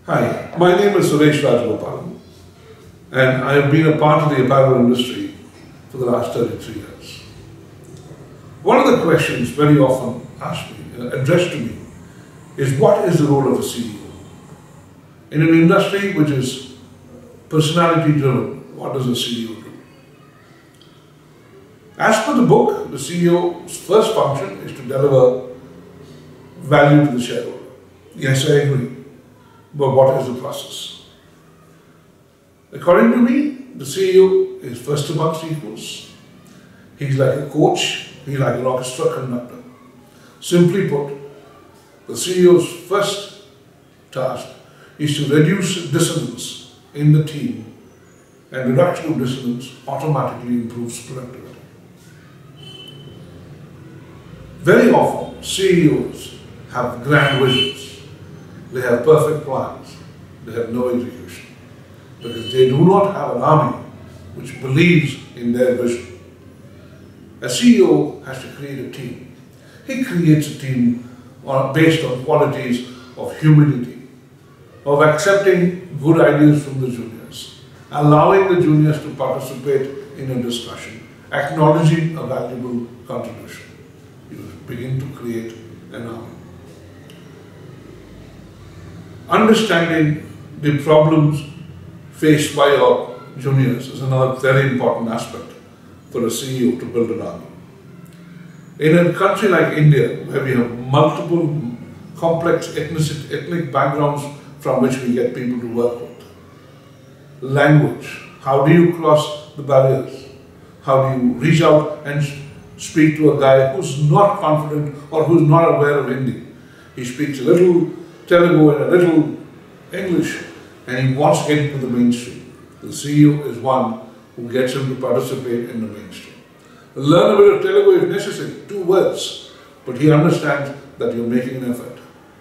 Hi, my name is Suresh Rajagopalan, and I have been a part of the apparel industry for the last 33 years. One of the questions very often addressed to me is, what is the role of a CEO? In an industry which is personality driven, what does a CEO do? As per the book, the CEO's first function is to deliver value to the shareholder. Yes, I agree. But what is the process? According to me, the CEO is first amongst equals. He's like a coach, he's like an orchestra conductor. Simply put, the CEO's first task is to reduce dissonance in the team, and reduction of dissonance automatically improves productivity. Very often, CEOs have grand visions. They have perfect plans. They have no execution, because they do not have an army which believes in their vision. A CEO has to create a team. He creates a team based on qualities of humility, of accepting good ideas from the juniors, allowing the juniors to participate in a discussion, acknowledging a valuable contribution. You begin to create an army. Understanding the problems faced by your juniors is another very important aspect for a CEO to build an army. In a country like India, where we have multiple complex ethnic backgrounds from which we get people to work with, language, how do you cross the barriers? How do you reach out and speak to a guy who's not confident or who's not aware of Hindi? He speaks a little Telugu and a little English, and he wants to get into the mainstream. The CEO is one who gets him to participate in the mainstream. Learn a bit of Telugu if necessary, 2 words, but he understands that you're making an effort.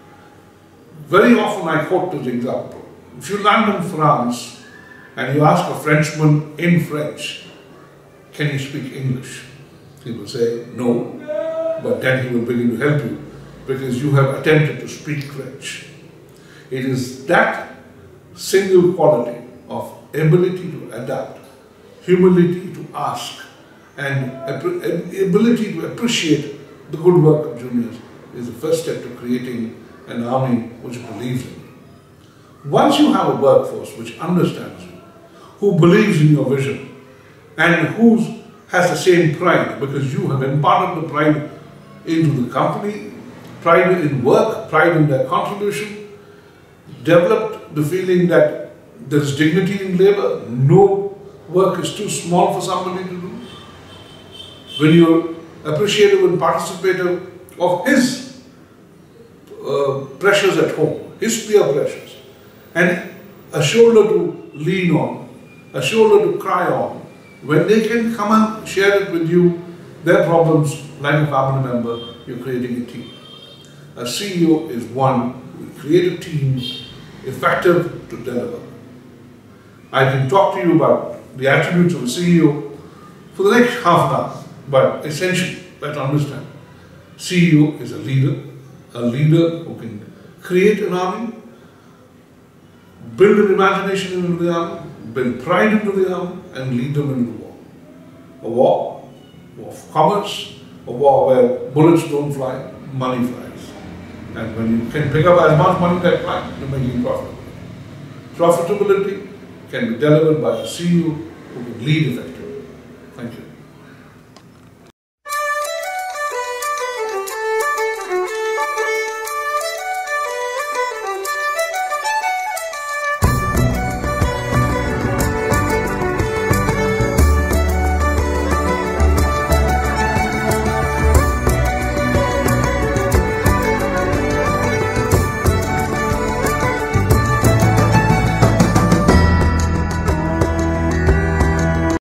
Very often I quote this example. If you land in France and you ask a Frenchman in French, can he speak English? He will say no, but then he will begin to help you, because you have attempted to speak French. It is that single quality of ability to adapt, humility to ask, and ability to appreciate the good work of juniors is the first step to creating an army which believes in you. Once you have a workforce which understands you, who believes in your vision, and who has the same pride, because you have imparted the pride into the company, pride in work, pride in their contribution, developed the feeling that there is dignity in labor, no work is too small for somebody to do. When you're appreciative and participative of his pressures at home, his peer pressures, and a shoulder to lean on, a shoulder to cry on, when they can come and share it with you, their problems like a family member, you're creating a team. A CEO is one who will create a team effective to deliver. I can talk to you about the attributes of a CEO for the next half an hour, but essentially, let's understand, CEO is a leader who can create an army, build an imagination into the army, build pride into the army, and lead them into war. A war of commerce, a war where bullets don't fly, money flies. And when you can pick up as much money that flies, you're making profitability. Profitability can be delivered by a CEO who can lead effectively.